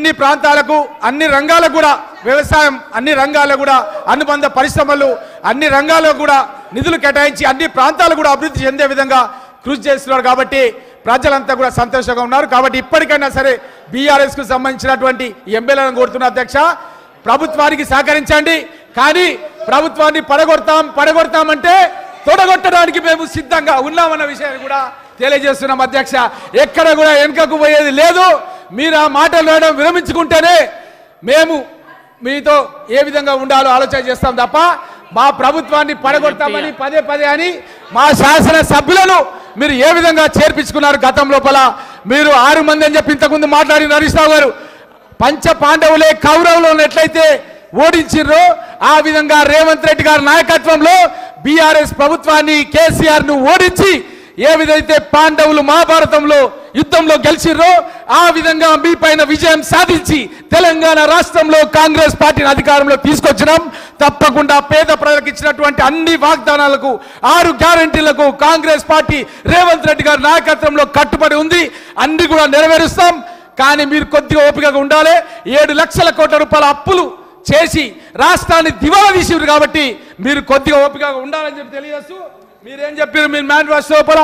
అన్ని ప్రాంతాలకు అన్ని రంగాలకు కూడా వ్యవసాయం అన్ని రంగాల్లో కూడా అనుబంధ పరిశ్రమలు అన్ని రంగాల్లో కూడా నిధులు కేటాయించి అన్ని ప్రాంతాలు కూడా అభివృద్ధి చెందే విధంగా కృషి చేస్తున్నారు కాబట్టి ప్రజలంతా కూడా సంతోషంగా ఉన్నారు కాబట్టి ఇప్పటికైనా సరే బీఆర్ఎస్ కు సంబంధించినటువంటి ఎమ్మెల్యేలను కోరుతున్న అధ్యక్ష ప్రభుత్వానికి సహకరించండి కానీ ప్రభుత్వాన్ని పడగొడతామంటే తొడగొట్టడానికి మేము సిద్ధంగా ఉన్నామన్న విషయాన్ని కూడా తెలియజేస్తున్నాం అధ్యక్ష ఎక్కడ కూడా వెనుకకు పోయేది లేదు మీరు ఆ మాటలు వేయడం విరమించుకుంటేనే మేము మీతో ఏ విధంగా ఉండాలో ఆలోచన చేస్తాం తప్ప మా ప్రభుత్వాన్ని పడగొడతామని పదే అని మా శాసన సభ్యులను మీరు ఏ విధంగా చేర్పించుకున్నారు గతం లోపల మీరు 6 మంది అని చెప్పి ఇంతకుముందు మాట్లాడిన హరీష్ రావు గారు పంచ పాండవులే కౌరవులను ఎట్లయితే ఓడించిర్రో ఆ విధంగా రేవంత్ రెడ్డి గారి నాయకత్వంలో బీఆర్ఎస్ ప్రభుత్వాన్ని కేసీఆర్ ను ఓడించి ఏ విధైతే పాండవులు మహాభారతంలో యుద్ధంలో గెలిచిర్రో ఆ విధంగా మీ పైన విజయం సాధించి తెలంగాణ రాష్ట్రంలో కాంగ్రెస్ పార్టీని అధికారంలో తీసుకొచ్చినాం తప్పకుండా పేద ప్రజలకు ఇచ్చినటువంటి అన్ని వాగ్దానాలకు 6 గ్యారెంటీలకు కాంగ్రెస్ పార్టీ రేవంత్ రెడ్డి గారి నాయకత్వంలో కట్టుబడి ఉంది అన్ని కూడా నెరవేరుస్తాం కానీ మీరు కొద్దిగా ఓపికగా ఉండాలి 7 లక్షల కోట్ల రూపాయల అప్పులు చేసి రాష్ట్రాన్ని దివాలా తీసిరు కాబట్టి మీరు కొద్దిగా ఓపికగా ఉండాలని చెప్పి తెలియజేస్తూ మీరేం చెప్పారు మీరు మేనిఫెస్టో లోపల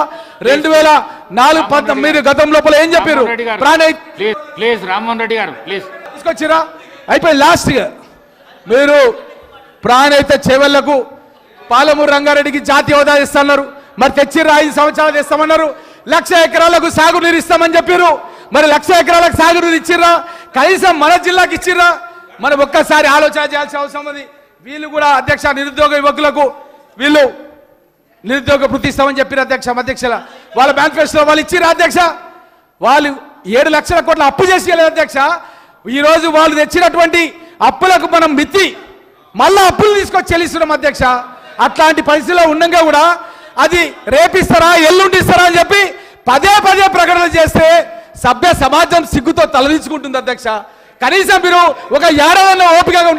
2004 మీరు గతం లోపల ఏం చెప్పారు ప్లీజ్ రామ్మోహన్ రెడ్డి గారు ప్లీజ్ తీసుకొచ్చిరా అయిపోయి లాస్ట్ మీరు ప్రాణైతే చేవెళ్లకు పాలమూరు రంగారెడ్డికి జాతీయ హోదా ఇస్తున్నారు మరి తెచ్చిర్రా 5 సంవత్సరాలు ఇస్తామన్నారు 1,00,000 ఎకరాలకు సాగునీరు ఇస్తామని చెప్పారు మరి 1,00,000 ఎకరాలకు సాగునీరు ఇచ్చిర్రా కనీసం మన జిల్లాకి ఇచ్చిర్రా మనం ఒక్కసారి ఆలోచన చేయాల్సిన అవసరం ఉంది వీళ్ళు కూడా అధ్యక్ష నిరుద్యోగ యువకులకు వీళ్ళు నిరుద్యోగ వృత్తి ఇస్తామని చెప్పిన అధ్యక్షల వాళ్ళ మేనిఫెస్టో వాళ్ళు ఇచ్చిర్రా అధ్యక్ష వాళ్ళు 7 లక్షల కోట్ల అప్పు చేసి అధ్యక్ష ఈ రోజు వాళ్ళు తెచ్చినటువంటి అప్పులకు మనం మిత్తి మళ్ళా అప్పులు తీసుకొచ్చి చెల్లిస్తున్నాం అధ్యక్ష అట్లాంటి పరిస్థితిలో ఉండగా కూడా అది రేపిస్తారా ఎల్లుండిస్తారా అని చెప్పి పదే ప్రకటన చేస్తే సభ్య సమాజం సిగ్గుతో తలదించుకుంటుంది అధ్యక్ష కనీసం మీరు ఒక ఏడాదైనా ఓపికగా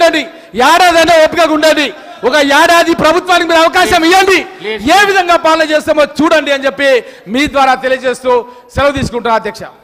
ఉండండి ఒక ఏడాది ప్రభుత్వానికి మీరు అవకాశం ఇవ్వండి ఏ విధంగా పాలన చేస్తామో చూడండి అని చెప్పి మీ ద్వారా తెలియజేస్తూ సెలవు తీసుకుంటున్నా అధ్యక్ష